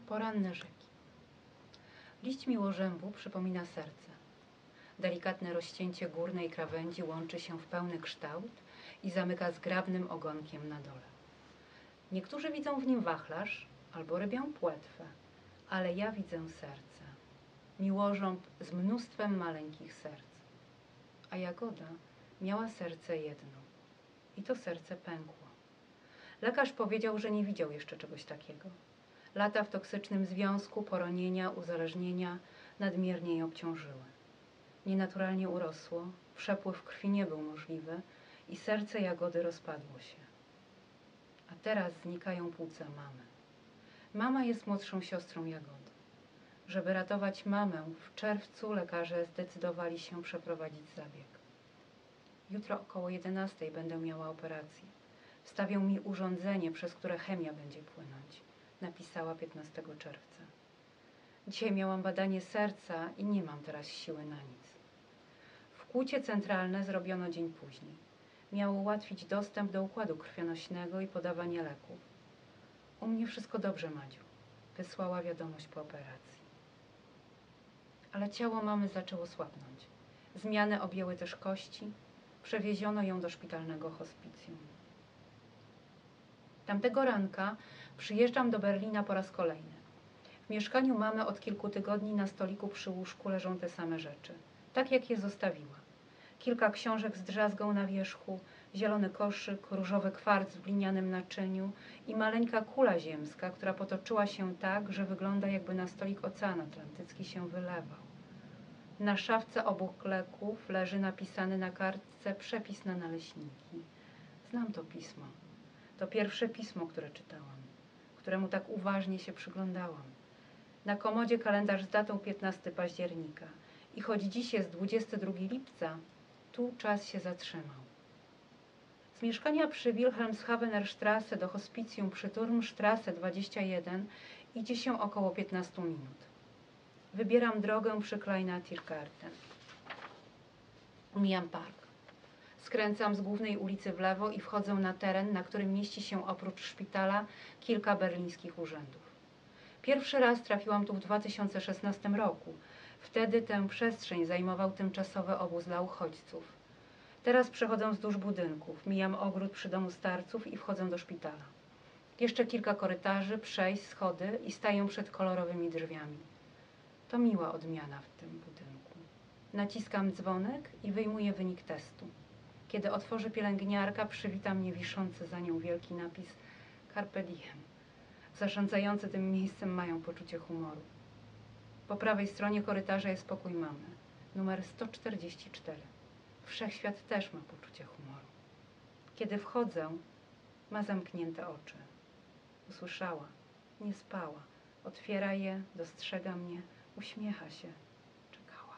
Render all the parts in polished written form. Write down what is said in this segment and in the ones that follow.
Poranne rzeki. Liść miłożębu przypomina serce. Delikatne rozcięcie górnej krawędzi łączy się w pełny kształt i zamyka zgrabnym ogonkiem na dole. Niektórzy widzą w nim wachlarz albo rybią płetwę, ale ja widzę serce. Miłożąb z mnóstwem maleńkich serc. A Jagoda miała serce jedno. I to serce pękło. Lekarz powiedział, że nie widział jeszcze czegoś takiego. Lata w toksycznym związku, poronienia, uzależnienia nadmiernie jej obciążyły. Nienaturalnie urosło, przepływ krwi nie był możliwy i serce Jagody rozpadło się. A teraz znikają płuca mamy. Mama jest młodszą siostrą Jagody. Żeby ratować mamę, w czerwcu lekarze zdecydowali się przeprowadzić zabieg. Jutro około 11 będę miała operację. Wstawią mi urządzenie, przez które chemia będzie płynąć. Napisała 15 czerwca. Dzisiaj miałam badanie serca i nie mam teraz siły na nic. Wkłucie centralne zrobiono dzień później. Miało ułatwić dostęp do układu krwionośnego i podawanie leków. U mnie wszystko dobrze, Madziu. Wysłała wiadomość po operacji. Ale ciało mamy zaczęło słabnąć. Zmiany objęły też kości. Przewieziono ją do szpitalnego hospicjum. Tamtego ranka przyjeżdżam do Berlina po raz kolejny. W mieszkaniu mamy od kilku tygodni na stoliku przy łóżku leżą te same rzeczy. Tak jak je zostawiła. Kilka książek z drzazgą na wierzchu, zielony koszyk, różowy kwarc w glinianym naczyniu i maleńka kula ziemska, która potoczyła się tak, że wygląda, jakby na stolik Ocean Atlantycki się wylewał. Na szafce obok leków leży napisany na kartce przepis na naleśniki. Znam to pismo. To pierwsze pismo, które czytałam, któremu tak uważnie się przyglądałam. Na komodzie kalendarz z datą 15 października. I choć dziś jest 22 lipca, tu czas się zatrzymał. Z mieszkania przy Wilhelmshavener Straße do hospicjum przy Turmstrasse 21 idzie się około 15 minut. Wybieram drogę przy Kleiner Tiergarten. Mijam park. Skręcam z głównej ulicy w lewo i wchodzę na teren, na którym mieści się oprócz szpitala kilka berlińskich urzędów. Pierwszy raz trafiłam tu w 2016 roku. Wtedy tę przestrzeń zajmował tymczasowy obóz dla uchodźców. Teraz przechodzę wzdłuż budynków, mijam ogród przy domu starców i wchodzę do szpitala. Jeszcze kilka korytarzy, przejść, schody i staję przed kolorowymi drzwiami. To miła odmiana w tym budynku. Naciskam dzwonek i wyjmuję wynik testu. Kiedy otworzy pielęgniarka, przywita mnie wiszący za nią wielki napis Carpe Diem. Zarządzający tym miejscem mają poczucie humoru. Po prawej stronie korytarza jest pokój mamy, numer 144. Wszechświat też ma poczucie humoru. Kiedy wchodzę, ma zamknięte oczy. Usłyszała, nie spała. Otwiera je, dostrzega mnie, uśmiecha się. Czekała.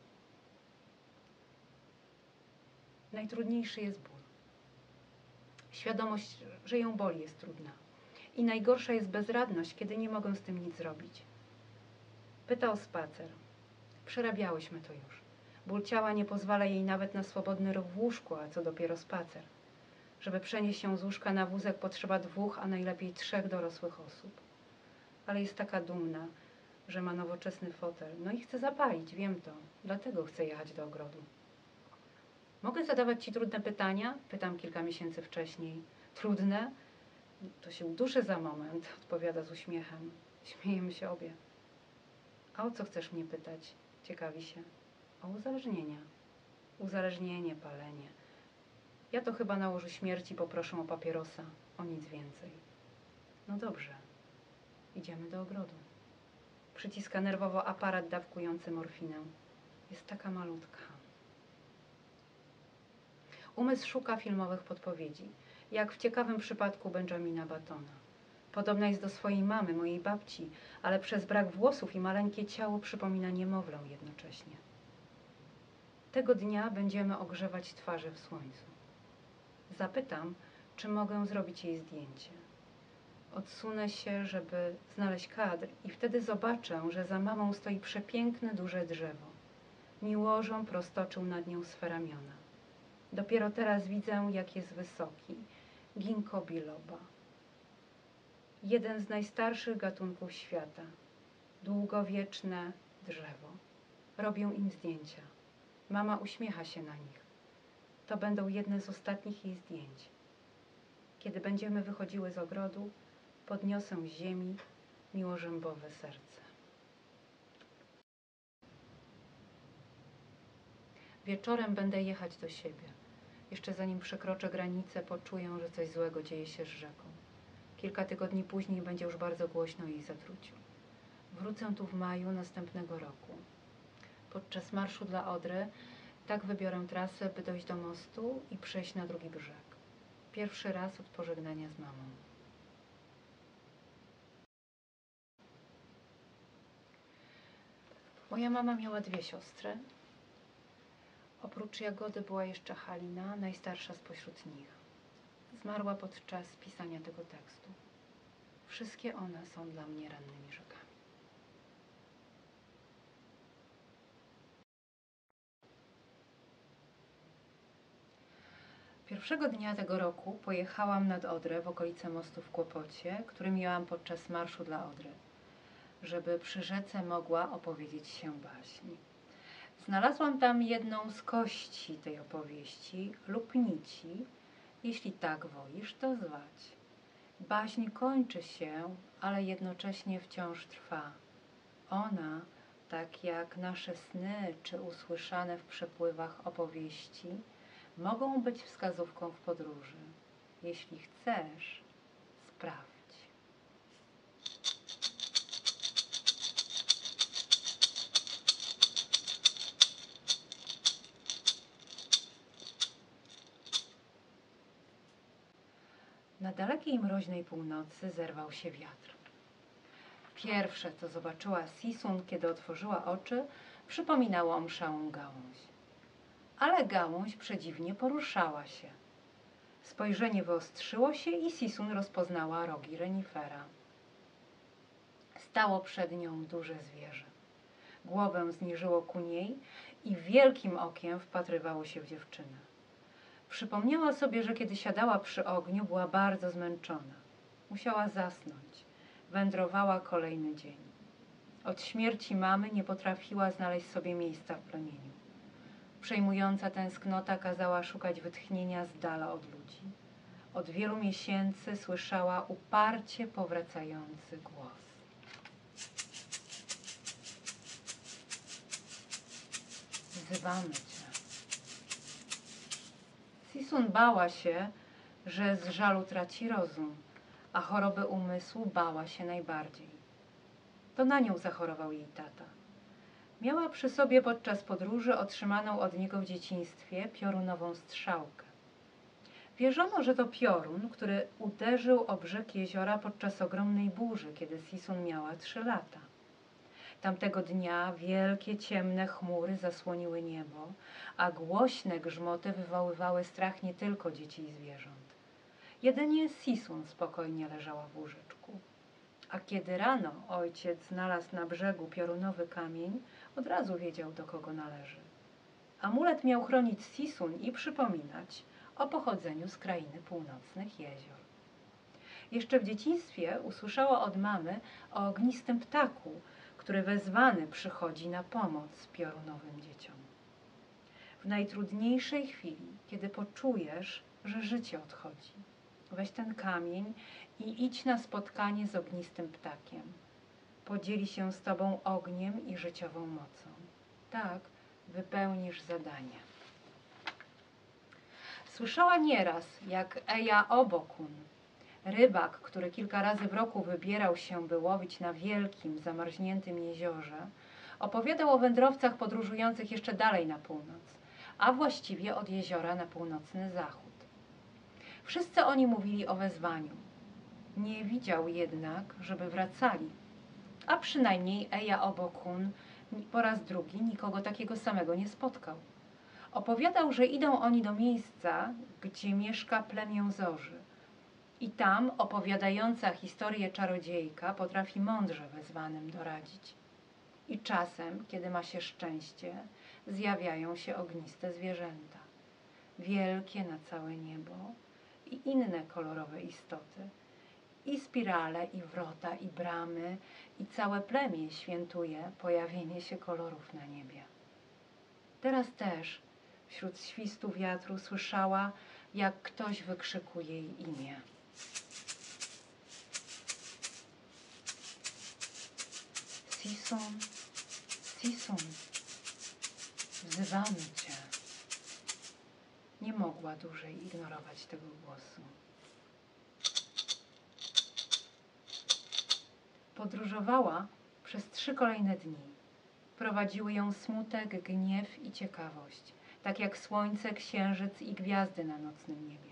Najtrudniejszy jest ból. Świadomość, że ją boli, jest trudna. I najgorsza jest bezradność, kiedy nie mogę z tym nic zrobić. Pyta o spacer. Przerabiałyśmy to już. Ból ciała nie pozwala jej nawet na swobodny ruch w łóżku, a co dopiero spacer. Żeby przenieść się z łóżka na wózek, potrzeba 2, a najlepiej 3 dorosłych osób. Ale jest taka dumna, że ma nowoczesny fotel. No i chce zapalić, wiem to. Dlatego chce jechać do ogrodu. Mogę zadawać ci trudne pytania? Pytam kilka miesięcy wcześniej. Trudne? To się uduszę za moment, odpowiada z uśmiechem. Śmiejemy się obie. A o co chcesz mnie pytać? Ciekawi się. O uzależnienia. Uzależnienie, palenie. Ja to chyba na łożu śmierci poproszę o papierosa. O nic więcej. No dobrze. Idziemy do ogrodu. Przyciska nerwowo aparat dawkujący morfinę. Jest taka malutka. Umysł szuka filmowych podpowiedzi. Jak w ciekawym przypadku Benjamina Buttona. Podobna jest do swojej mamy, mojej babci, ale przez brak włosów i maleńkie ciało przypomina niemowlę jednocześnie. Tego dnia będziemy ogrzewać twarze w słońcu. Zapytam, czy mogę zrobić jej zdjęcie. Odsunę się, żeby znaleźć kadr i wtedy zobaczę, że za mamą stoi przepiękne, duże drzewo. Miłożąb roztoczył nad nią swe ramiona. Dopiero teraz widzę, jak jest wysoki. Ginkgo biloba. jeden z najstarszych gatunków świata, długowieczne drzewo. Robię im zdjęcia. Mama uśmiecha się na nich. To będą jedne z ostatnich jej zdjęć. Kiedy będziemy wychodziły z ogrodu, podniosę z ziemi miłożębowe serce. Wieczorem będę jechać do siebie. Jeszcze zanim przekroczę granicę, poczuję, że coś złego dzieje się z rzeką. Kilka tygodni później będzie już bardzo głośno o jej zatruciu. Wrócę tu w maju następnego roku. Podczas marszu dla Odry tak wybiorę trasę, by dojść do mostu i przejść na drugi brzeg. Pierwszy raz od pożegnania z mamą. Moja mama miała 2 siostry. Oprócz Jagody była jeszcze Halina, najstarsza spośród nich. Zmarła podczas pisania tego tekstu. Wszystkie one są dla mnie rannymi rzekami. Pierwszego dnia tego roku pojechałam nad Odrę w okolice mostu w Kłopocie, który miałam podczas marszu dla Odry, żeby przy rzece mogła opowiedzieć się baśń. Znalazłam tam jedną z kości tej opowieści lub nici, jeśli tak wolisz, to zwać. Baśń kończy się, ale jednocześnie wciąż trwa. Ona, tak jak nasze sny czy usłyszane w przepływach opowieści, mogą być wskazówką w podróży. Jeśli chcesz, sprawdź. Na dalekiej mroźnej północy zerwał się wiatr. Pierwsze, co zobaczyła Sisun, kiedy otworzyła oczy, przypominało mszałą gałąź. Ale gałąź przedziwnie poruszała się. Spojrzenie wyostrzyło się i Sisun rozpoznała rogi renifera. Stało przed nią duże zwierzę. Głowę zniżyło ku niej i wielkim okiem wpatrywało się w dziewczynę. Przypomniała sobie, że kiedy siadała przy ogniu, była bardzo zmęczona. Musiała zasnąć. Wędrowała kolejny dzień. Od śmierci mamy nie potrafiła znaleźć sobie miejsca w plemieniu. Przejmująca tęsknota kazała szukać wytchnienia z dala od ludzi. Od wielu miesięcy słyszała uparcie powracający głos. Wzywamy cię. Sisun bała się, że z żalu traci rozum, a choroby umysłu bała się najbardziej. To na nią zachorował jej tata. Miała przy sobie podczas podróży otrzymaną od niego w dzieciństwie piorunową strzałkę. Wierzono, że to piorun, który uderzył o brzeg jeziora podczas ogromnej burzy, kiedy Sisun miała 3 lata. Tamtego dnia wielkie, ciemne chmury zasłoniły niebo, a głośne grzmoty wywoływały strach nie tylko dzieci i zwierząt. Jedynie Sisun spokojnie leżała w łóżeczku. A kiedy rano ojciec znalazł na brzegu piorunowy kamień, od razu wiedział, do kogo należy. Amulet miał chronić Sisun i przypominać o pochodzeniu z krainy północnych jezior. Jeszcze w dzieciństwie usłyszała od mamy o ognistym ptaku, który wezwany przychodzi na pomoc piorunowym dzieciom. W najtrudniejszej chwili, kiedy poczujesz, że życie odchodzi, weź ten kamień i idź na spotkanie z ognistym ptakiem. Podzieli się z tobą ogniem i życiową mocą. Tak wypełnisz zadanie. Słyszała nieraz, jak Eja Obokun, rybak, który kilka razy w roku wybierał się, by łowić na wielkim, zamarzniętym jeziorze, opowiadał o wędrowcach podróżujących jeszcze dalej na północ, a właściwie od jeziora na północny zachód. Wszyscy oni mówili o wezwaniu. Nie widział jednak, żeby wracali, a przynajmniej Eja Obokun po raz drugi nikogo takiego samego nie spotkał. Opowiadał, że idą oni do miejsca, gdzie mieszka plemię Zorzy. I tam opowiadająca historię czarodziejka potrafi mądrze wezwanym doradzić. I czasem, kiedy ma się szczęście, zjawiają się ogniste zwierzęta. Wielkie na całe niebo i inne kolorowe istoty. I spirale, i wrota, i bramy, i całe plemię świętuje pojawienie się kolorów na niebie. Teraz też wśród świstu wiatru słyszała, jak ktoś wykrzykuje jej imię. Sisun, Sisun, wzywamy Cię. Nie mogła dłużej ignorować tego głosu. Podróżowała przez 3 kolejne dni. Prowadziły ją smutek, gniew i ciekawość, tak jak słońce, księżyc i gwiazdy na nocnym niebie.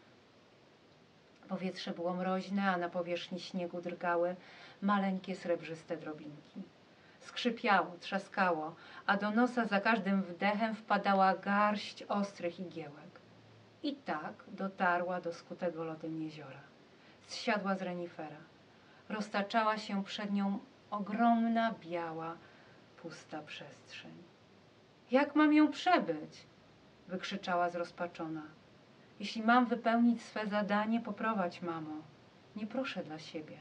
Powietrze było mroźne, a na powierzchni śniegu drgały maleńkie srebrzyste drobinki. Skrzypiało, trzaskało, a do nosa za każdym wdechem wpadała garść ostrych igiełek. I tak dotarła do skutego lodem jeziora. Zsiadła z renifera. Roztaczała się przed nią ogromna, biała, pusta przestrzeń. Jak mam ją przebyć? Wykrzyczała zrozpaczona. Jeśli mam wypełnić swe zadanie, poprowadź, mamo. Nie proszę dla siebie.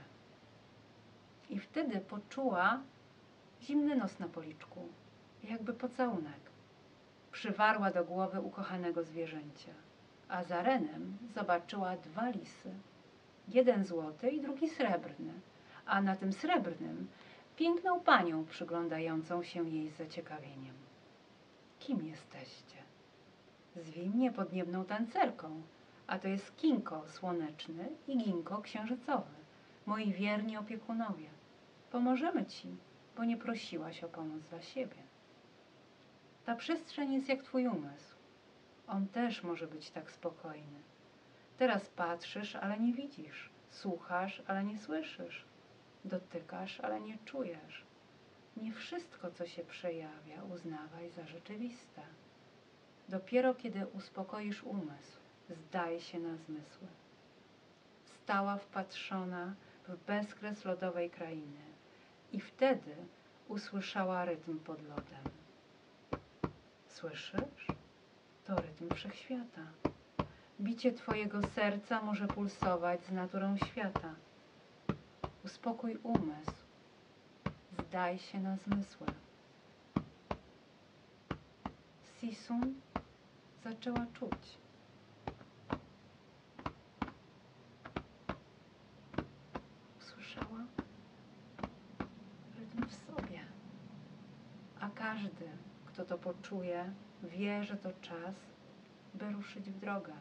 I wtedy poczuła zimny nos na policzku, jakby pocałunek. Przywarła do głowy ukochanego zwierzęcia, a za renem zobaczyła 2 lisy. Jeden złoty i drugi srebrny, a na tym srebrnym piękną panią przyglądającą się jej z zaciekawieniem. Kim jesteście? Zwij mnie podniebną tancerką, a to jest Kinko słoneczny i Ginko księżycowy, moi wierni opiekunowie. Pomożemy ci, bo nie prosiłaś o pomoc dla siebie. Ta przestrzeń jest jak twój umysł. On też może być tak spokojny. Teraz patrzysz, ale nie widzisz. Słuchasz, ale nie słyszysz. Dotykasz, ale nie czujesz. Nie wszystko, co się przejawia, uznawaj za rzeczywiste. Dopiero kiedy uspokoisz umysł, zdaj się na zmysły. Stała wpatrzona w bezkres lodowej krainy i wtedy usłyszała rytm pod lodem. Słyszysz? To rytm wszechświata. Bicie twojego serca może pulsować z naturą świata. Uspokój umysł. Zdaj się na zmysły. Sisun zaczęła czuć. Usłyszała rytm w sobie. A każdy, kto to poczuje, wie, że to czas, by ruszyć w drogę.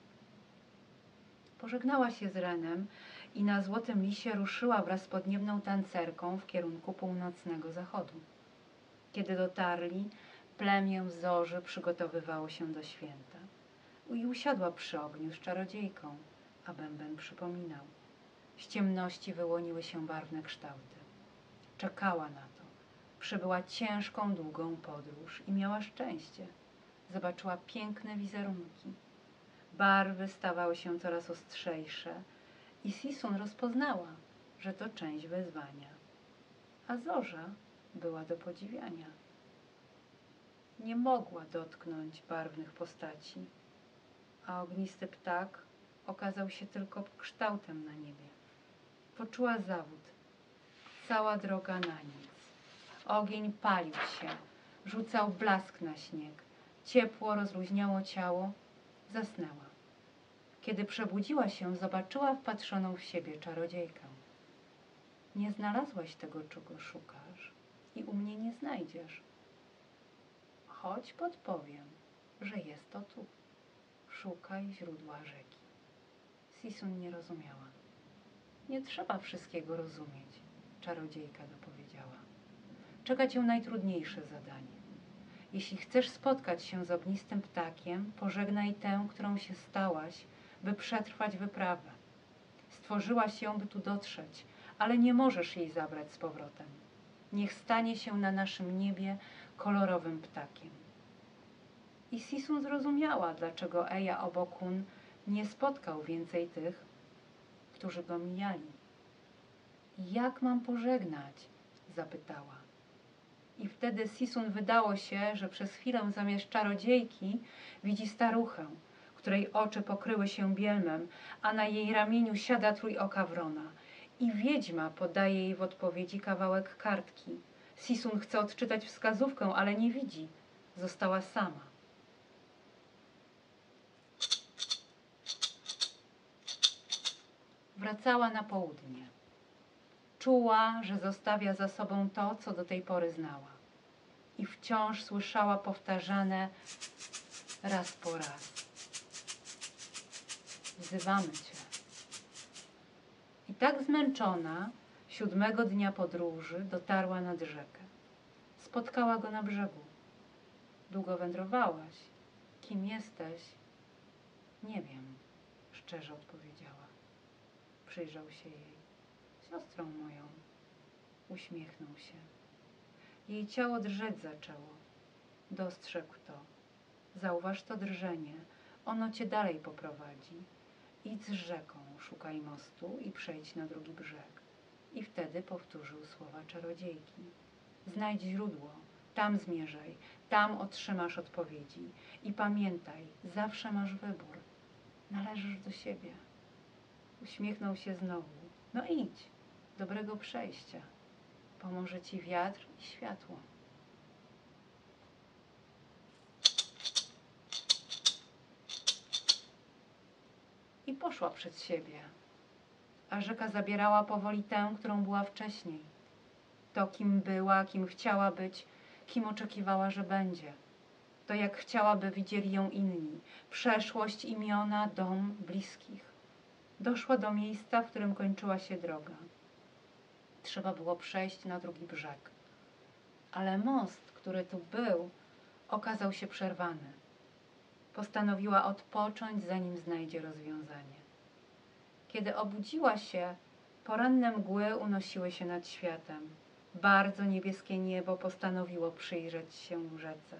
Pożegnała się z Renem i na Złotym Lisie ruszyła wraz z podniebną tancerką w kierunku północnego zachodu. Kiedy dotarli, plemię zorzy przygotowywało się do święta. I usiadła przy ogniu z czarodziejką, a bęben przypominał. Z ciemności wyłoniły się barwne kształty. Czekała na to. Przebyła ciężką, długą podróż i miała szczęście. Zobaczyła piękne wizerunki. Barwy stawały się coraz ostrzejsze i Sisun rozpoznała, że to część wyzwania. A zorza była do podziwiania. Nie mogła dotknąć barwnych postaci, a ognisty ptak okazał się tylko kształtem na niebie. Poczuła zawód. Cała droga na nic. Ogień palił się, rzucał blask na śnieg. Ciepło rozluźniało ciało, zasnęła. Kiedy przebudziła się, zobaczyła wpatrzoną w siebie czarodziejkę. Nie znalazłaś tego, czego szukasz i u mnie nie znajdziesz. Chodź podpowiem, że jest to tu. Szukaj źródła rzeki. Sisun nie rozumiała. Nie trzeba wszystkiego rozumieć, czarodziejka dopowiedziała. Czeka cię najtrudniejsze zadanie. Jeśli chcesz spotkać się z ognistym ptakiem, pożegnaj tę, którą się stałaś, by przetrwać wyprawę. Stworzyłaś ją, by tu dotrzeć, ale nie możesz jej zabrać z powrotem. Niech stanie się na naszym niebie kolorowym ptakiem. I Sisun zrozumiała, dlaczego Eja Obokun nie spotkał więcej tych, którzy go mijali. Jak mam pożegnać? Zapytała. I wtedy Sisun wydało się, że przez chwilę zamiast czarodziejki widzi staruchę, której oczy pokryły się bielmem, a na jej ramieniu siada trójoka wrona. I wiedźma podaje jej w odpowiedzi kawałek kartki. Sisun chce odczytać wskazówkę, ale nie widzi. Została sama. Wracała na południe. Czuła, że zostawia za sobą to, co do tej pory znała. I wciąż słyszała powtarzane raz po raz: wzywamy cię. I tak zmęczona, 7. dnia podróży dotarła nad rzekę. Spotkała go na brzegu. Długo wędrowałaś. Kim jesteś? Nie wiem, szczerze odpowiedziała. Przyjrzał się jej. Siostrą moją. Uśmiechnął się. Jej ciało drżeć zaczęło. Dostrzegł to. Zauważ to drżenie. Ono cię dalej poprowadzi. Idź z rzeką, szukaj mostu i przejdź na drugi brzeg. I wtedy powtórzył słowa czarodziejki. Znajdź źródło, tam zmierzaj, tam otrzymasz odpowiedzi. I pamiętaj, zawsze masz wybór. Należysz do siebie. Uśmiechnął się znowu. No idź, dobrego przejścia. Pomoże ci wiatr i światło. I poszła przed siebie, a rzeka zabierała powoli tę, którą była wcześniej. To, kim była, kim chciała być, kim oczekiwała, że będzie. To, jak chciałaby widzieli ją inni. Przeszłość, imiona, dom, bliskich. Doszła do miejsca, w którym kończyła się droga. Trzeba było przejść na drugi brzeg. Ale most, który tu był, okazał się przerwany. Postanowiła odpocząć, zanim znajdzie rozwiązanie. Kiedy obudziła się, poranne mgły unosiły się nad światem. Bardzo niebieskie niebo postanowiło przyjrzeć się rzece.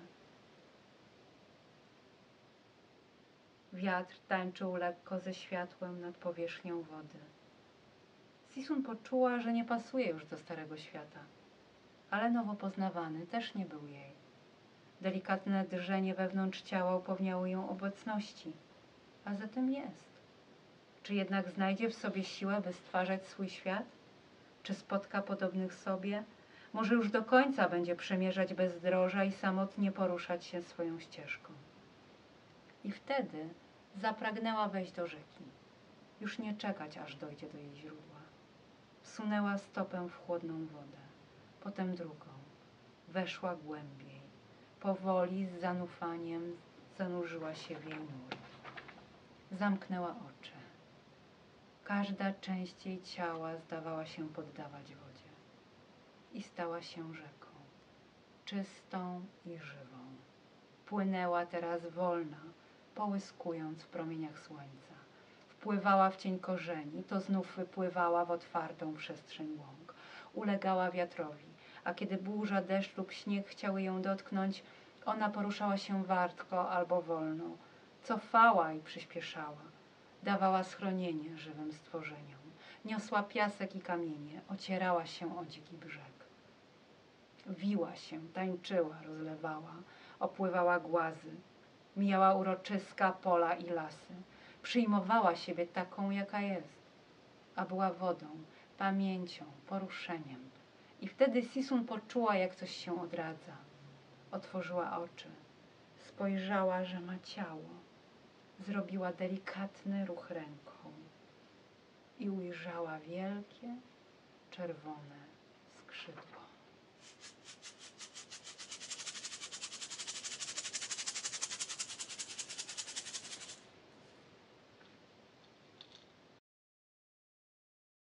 Wiatr tańczył lekko ze światłem nad powierzchnią wody. Sisun poczuła, że nie pasuje już do starego świata, ale nowo poznawany też nie był jej. Delikatne drżenie wewnątrz ciała upewniało ją obecności, a zatem jest. Czy jednak znajdzie w sobie siłę, by stwarzać swój świat? Czy spotka podobnych sobie? Może już do końca będzie przemierzać bezdroża i samotnie poruszać się swoją ścieżką. I wtedy zapragnęła wejść do rzeki. Już nie czekać, aż dojdzie do jej źródła. Wsunęła stopę w chłodną wodę, potem drugą. Weszła głębiej. Powoli, z zanufaniem zanurzyła się w jej nurt. Zamknęła oczy. Każda część jej ciała zdawała się poddawać wodzie. I stała się rzeką, czystą i żywą. Płynęła teraz wolna, połyskując w promieniach słońca. Wpływała w cień korzeni, to znów wypływała w otwartą przestrzeń łąk. Ulegała wiatrowi, a kiedy burza, deszcz lub śnieg chciały ją dotknąć, ona poruszała się wartko albo wolno. Cofała i przyspieszała. Dawała schronienie żywym stworzeniom. Niosła piasek i kamienie, ocierała się o dziki brzeg. Wiła się, tańczyła, rozlewała, opływała głazy. Mijała uroczyska, pola i lasy. Przyjmowała siebie taką, jaka jest. A była wodą, pamięcią, poruszeniem. I wtedy Sisun poczuła, jak coś się odradza. Otworzyła oczy. Spojrzała, że ma ciało. Zrobiła delikatny ruch ręką. I ujrzała wielkie, czerwone